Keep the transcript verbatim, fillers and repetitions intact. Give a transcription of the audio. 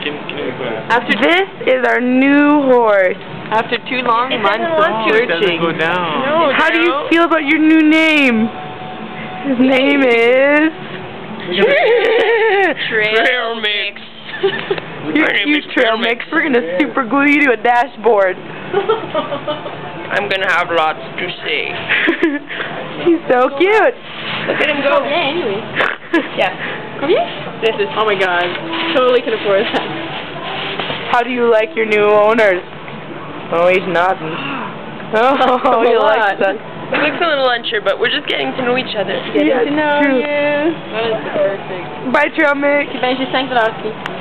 can, can we go? After This is our new horse. after two long It months doesn't of want to. It doesn't searching. go down. No, How do you no. feel about your new name? His name is... Trail mix. You, you trail mix. We're going to super glue you to a dashboard. I'm gonna have lots to say. He's so cute. Look at him go. Yeah, anyway. Yeah. Come here. This is, oh my god. Totally can afford that. How do you like your new owners? Oh, he's nodding. Oh, he likes that. He looks a little unsure, but we're just getting to know each other. Getting Yeah, to know true. you. That is perfect. Bye, Trail Mix. Będzie Saint Lasky.